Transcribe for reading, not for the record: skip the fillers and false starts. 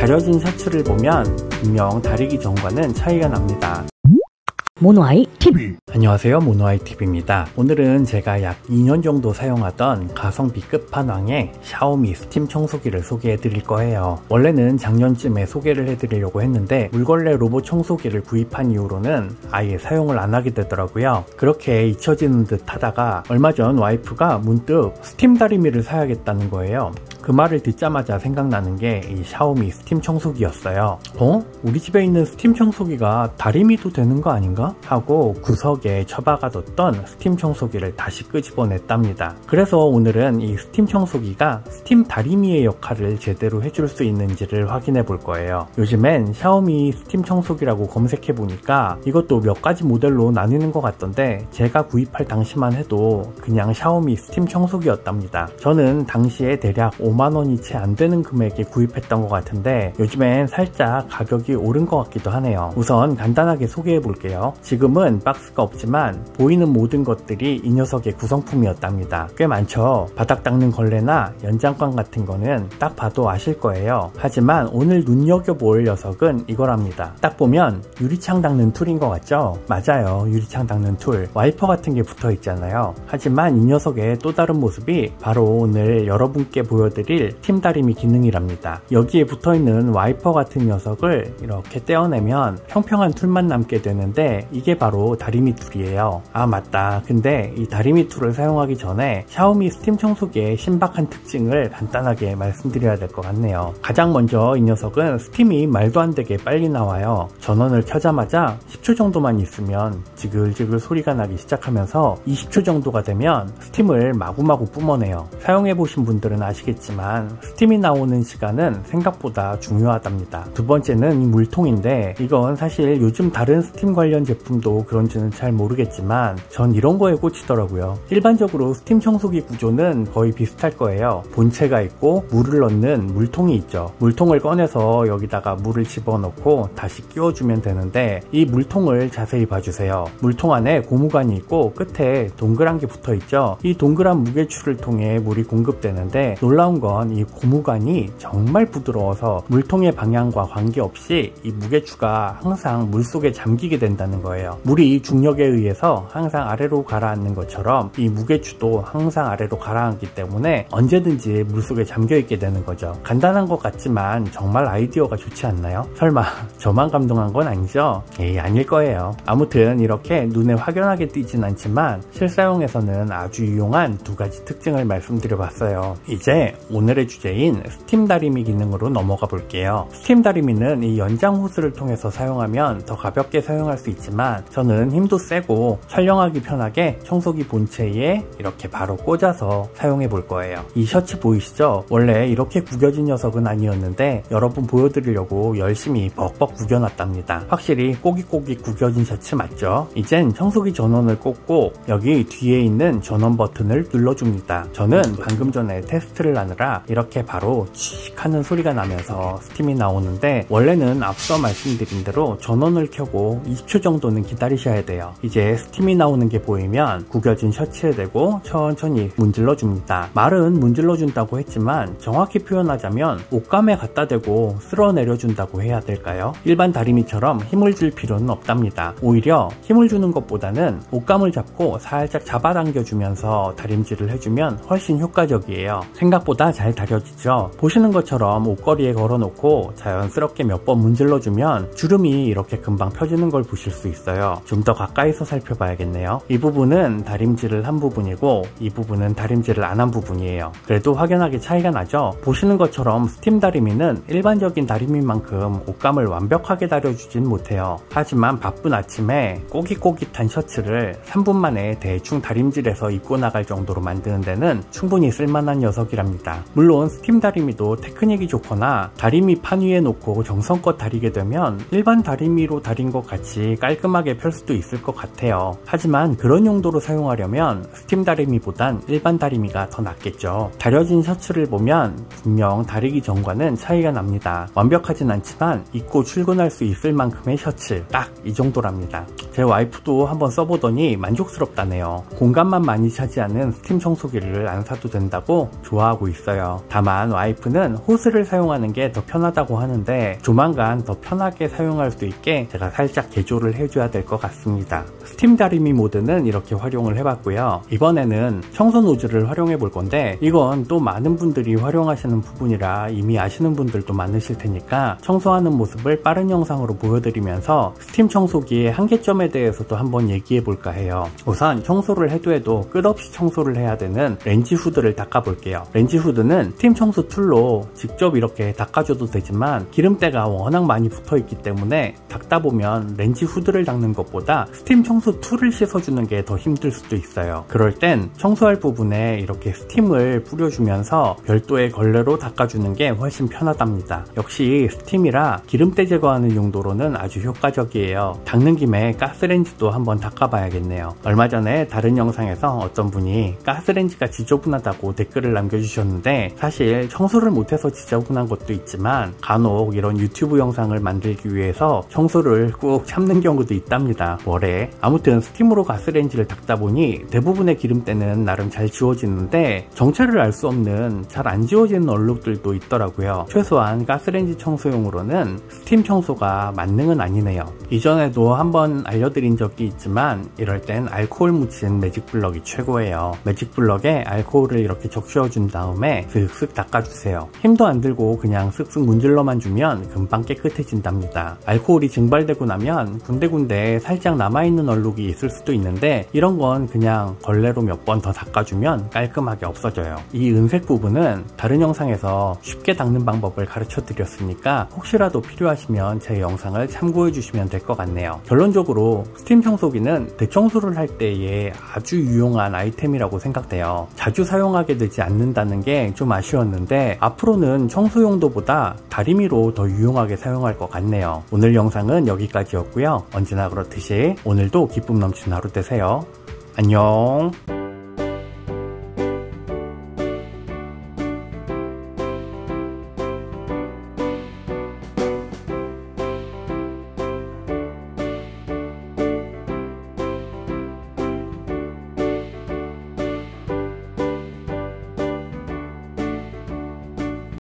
다려진 셔츠를 보면 분명 다리기 전과는 차이가 납니다. 모노아이 TV. 안녕하세요, 모노아이 TV입니다. 오늘은 제가 약 2년 정도 사용하던 가성비 끝판왕의 샤오미 스팀 청소기를 소개해 드릴 거예요. 원래는 작년쯤에 소개를 해 드리려고 했는데 물걸레 로봇 청소기를 구입한 이후로는 아예 사용을 안 하게 되더라고요. 그렇게 잊혀지는 듯 하다가 얼마 전 와이프가 문득 스팀 다리미를 사야겠다는 거예요. 그 말을 듣자마자 생각나는 게 이 샤오미 스팀 청소기였어요. 우리 집에 있는 스팀 청소기가 다리미도 되는 거 아닌가? 하고 구석에 처박아뒀던 스팀 청소기를 다시 끄집어냈답니다. 그래서 오늘은 이 스팀 청소기가 스팀 다리미의 역할을 제대로 해줄 수 있는지를 확인해 볼 거예요. 요즘엔 샤오미 스팀 청소기라고 검색해 보니까 이것도 몇 가지 모델로 나뉘는 것 같던데 제가 구입할 당시만 해도 그냥 샤오미 스팀 청소기였답니다. 저는 당시에 대략 5만원이 채 안 되는 금액에 구입했던 것 같은데 요즘엔 살짝 가격이 오른 것 같기도 하네요. 우선 간단하게 소개해 볼게요. 지금은 박스가 없지만 보이는 모든 것들이 이 녀석의 구성품이었답니다. 꽤 많죠. 바닥 닦는 걸레나 연장관 같은 거는 딱 봐도 아실 거예요. 하지만 오늘 눈여겨볼 녀석은 이거랍니다. 딱 보면 유리창 닦는 툴인 것 같죠? 맞아요, 유리창 닦는 툴. 와이퍼 같은 게 붙어 있잖아요. 하지만 이 녀석의 또 다른 모습이 바로 오늘 여러분께 보여드릴 스팀 다리미 기능이랍니다. 여기에 붙어있는 와이퍼 같은 녀석을 이렇게 떼어내면 평평한 툴만 남게 되는데 이게 바로 다리미 툴이에요. 아 맞다, 근데 이 다리미 툴을 사용하기 전에 샤오미 스팀 청소기의 신박한 특징을 간단하게 말씀드려야 될 것 같네요. 가장 먼저 이 녀석은 스팀이 말도 안 되게 빨리 나와요. 전원을 켜자마자 10초 정도만 있으면 지글지글 소리가 나기 시작하면서 20초 정도가 되면 스팀을 마구마구 뿜어내요. 사용해보신 분들은 아시겠지만 스팀이 나오는 시간은 생각보다 중요하답니다. 두 번째는 이 물통인데 이건 사실 요즘 다른 스팀 관련 제품도 그런지는 잘 모르겠지만 전 이런 거에 꽂히더라고요. 일반적으로 스팀 청소기 구조는 거의 비슷할 거예요. 본체가 있고 물을 넣는 물통이 있죠. 물통을 꺼내서 여기다가 물을 집어넣고 다시 끼워주면 되는데 이 물통을 자세히 봐주세요. 물통 안에 고무관이 있고 끝에 동그란 게 붙어 있죠. 이 동그란 무게추를 통해 물이 공급되는데 놀라운 건 이 고무관이 정말 부드러워서 물통의 방향과 관계없이 이 무게추가 항상 물속에 잠기게 된다는 거예요. 물이 중력에 의해서 항상 아래로 가라앉는 것처럼 이 무게추도 항상 아래로 가라앉기 때문에 언제든지 물속에 잠겨있게 되는 거죠. 간단한 것 같지만 정말 아이디어가 좋지 않나요? 설마 저만 감동한 건 아니죠? 에이, 아닐 거예요. 아무튼 이렇게 눈에 확연하게 띄진 않지만 실사용에서는 아주 유용한 두 가지 특징을 말씀드려 봤어요. 이제 오늘의 주제인 스팀 다리미 기능으로 넘어가 볼게요. 스팀 다리미는 이 연장 호스를 통해서 사용하면 더 가볍게 사용할 수 있지만 저는 힘도 세고 촬영하기 편하게 청소기 본체에 이렇게 바로 꽂아서 사용해 볼 거예요. 이 셔츠 보이시죠? 원래 이렇게 구겨진 녀석은 아니었는데 여러분 보여드리려고 열심히 벅벅 구겨놨답니다. 확실히 꼬깃꼬깃 구겨진 셔츠 맞죠? 이젠 청소기 전원을 꽂고 여기 뒤에 있는 전원 버튼을 눌러줍니다. 저는 방금 전에 테스트를 하느라 이렇게 바로 칙 하는 소리가 나면서 스팀이 나오는데 원래는 앞서 말씀드린 대로 전원을 켜고 20초 정도는 기다리셔야 돼요. 이제 스팀이 나오는 게 보이면 구겨진 셔츠에 대고 천천히 문질러 줍니다. 말은 문질러 준다고 했지만 정확히 표현하자면 옷감에 갖다 대고 쓸어 내려준다고 해야 될까요? 일반 다리미처럼 힘을 줄 필요는 없답니다. 오히려 힘을 주는 것보다는 옷감을 잡고 살짝 잡아당겨 주면서 다림질을 해주면 훨씬 효과적이에요. 생각보다 잘 다려지죠? 보시는 것처럼 옷걸이에 걸어놓고 자연스럽게 몇 번 문질러주면 주름이 이렇게 금방 펴지는 걸 보실 수 있어요. 좀 더 가까이서 살펴봐야겠네요. 이 부분은 다림질을 한 부분이고 이 부분은 다림질을 안 한 부분이에요. 그래도 확연하게 차이가 나죠? 보시는 것처럼 스팀 다리미는 일반적인 다리미만큼 옷감을 완벽하게 다려주진 못해요. 하지만 바쁜 아침에 꼬깃꼬깃한 셔츠를 3분 만에 대충 다림질해서 입고 나갈 정도로 만드는 데는 충분히 쓸만한 녀석이랍니다. 물론 스팀 다리미도 테크닉이 좋거나 다리미 판 위에 놓고 정성껏 다리게 되면 일반 다리미로 다린 것 같이 깔끔하게 펼 수도 있을 것 같아요. 하지만 그런 용도로 사용하려면 스팀 다리미보단 일반 다리미가 더 낫겠죠. 다려진 셔츠를 보면 분명 다리기 전과는 차이가 납니다. 완벽하진 않지만 입고 출근할 수 있을 만큼의 셔츠 딱 이 정도랍니다. 제 와이프도 한번 써보더니 만족스럽다네요. 공간만 많이 차지하는 스팀 청소기를 안 사도 된다고 좋아하고 있어요. 있어요. 다만 와이프는 호스를 사용하는 게 더 편하다고 하는데 조만간 더 편하게 사용할 수 있게 제가 살짝 개조를 해줘야 될 것 같습니다. 스팀 다리미 모드는 이렇게 활용을 해봤고요. 이번에는 청소 노즐을 활용해 볼 건데 이건 또 많은 분들이 활용하시는 부분이라 이미 아시는 분들도 많으실 테니까 청소하는 모습을 빠른 영상으로 보여드리면서 스팀 청소기의 한계점에 대해서도 한번 얘기해 볼까 해요. 우선 청소를 해도 끝없이 청소를 해야 되는 렌지 후드를 닦아 볼게요. 렌지 후드는 스팀 청소 툴로 직접 이렇게 닦아줘도 되지만 기름때가 워낙 많이 붙어 있기 때문에 닦다 보면 렌지 후드를 닦는 것보다 스팀 청소 툴을 씻어주는 게 더 힘들 수도 있어요. 그럴 땐 청소할 부분에 이렇게 스팀을 뿌려주면서 별도의 걸레로 닦아주는 게 훨씬 편하답니다. 역시 스팀이라 기름때 제거하는 용도로는 아주 효과적이에요. 닦는 김에 가스렌지도 한번 닦아봐야겠네요. 얼마 전에 다른 영상에서 어떤 분이 가스렌지가 지저분하다고 댓글을 남겨주셨는데 사실 청소를 못해서 지저분한 것도 있지만 간혹 이런 유튜브 영상을 만들기 위해서 청소를 꾹 참는 경우도 있답니다. 뭐래? 아무튼 스팀으로 가스렌지를 닦다 보니 대부분의 기름때는 나름 잘 지워지는데 정체를 알 수 없는 잘 안 지워지는 얼룩들도 있더라고요. 최소한 가스렌지 청소용으로는 스팀 청소가 만능은 아니네요. 이전에도 한번 알려드린 적이 있지만 이럴 땐 알코올 묻힌 매직블럭이 최고예요. 매직블럭에 알코올을 이렇게 적셔준 다음에 슥슥 닦아주세요. 힘도 안 들고 그냥 슥슥 문질러만 주면 금방 깨끗해진답니다. 알코올이 증발되고 나면 군데군데 살짝 남아있는 얼룩이 있을 수도 있는데 이런 건 그냥 걸레로 몇 번 더 닦아주면 깔끔하게 없어져요. 이 은색 부분은 다른 영상에서 쉽게 닦는 방법을 가르쳐 드렸으니까 혹시라도 필요하시면 제 영상을 참고해 주시면 될 것 같네요. 결론적으로 스팀 청소기는 대청소를 할 때에 아주 유용한 아이템이라고 생각돼요. 자주 사용하게 되지 않는다는 게 좀 아쉬웠는데 앞으로는 청소 용도보다 다리미로 더 유용하게 사용할 것 같네요. 오늘 영상은 여기까지였고요. 언제나 그렇듯이 오늘도 기쁨 넘치는 하루 되세요. 안녕.